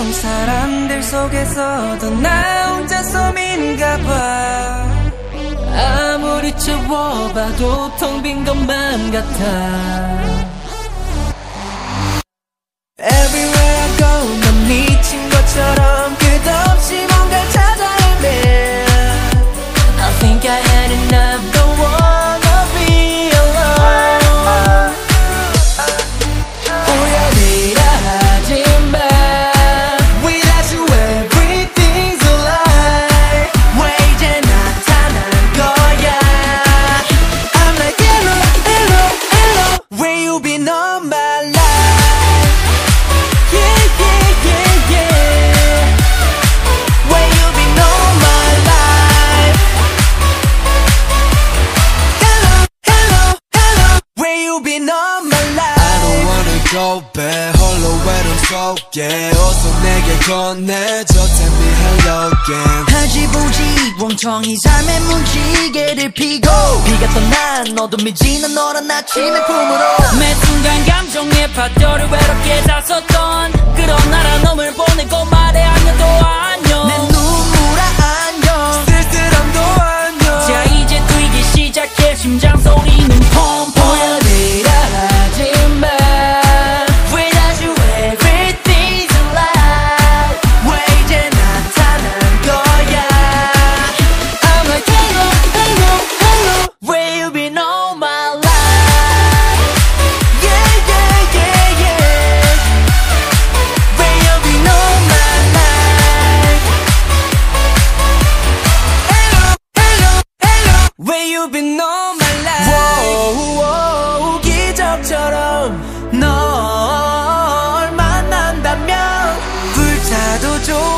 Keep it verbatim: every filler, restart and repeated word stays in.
세상 사람들 속에서도 나 혼자 섬인가 봐. 아무리 채워봐도 텅 빈 것만 같아. Everywhere I go 넌 미친 것처럼 끝없이 뭔가를 찾아 헤매. I think I had enough, don't wanna be alone. 우연이라 하지마. Without you everything's a lie. 왜 이제 나타난 거야. I'm like hello, hello, hello. Where you been all my life? Yeah, yeah, yeah, yeah. Where you been all my life? Hello, hello, hello. Where you been all my life? I don't wanna go back. 홀로 외로운 속에 어서 내게 건네줘. Tell me hello again. 하지부지 멍청이 삶의 무지개를 피고 비가 떠나 너도 미지는 너란 아침의 품으로 매 순간 감정의 파도를 외롭게 zas었던 그런 나라 놈을 보내고 말해 안녕도 안녕. 내 눈물아 안녕 쓸쓸함도 안녕. 자 이제 뛰기 시작해 심장 소리는 펑펑. 우연이라 하지마. Without you everything's a lie. 왜 이제 나타난 거야. I'm like hello, hello, hello. Where you been all my life? Yeah, yeah, yeah, yeah. Where you been all my life? Hello, hello, hello. Where you been all my life? Whoa, whoa, 기적처럼 널 만난다면 불타도 좋아.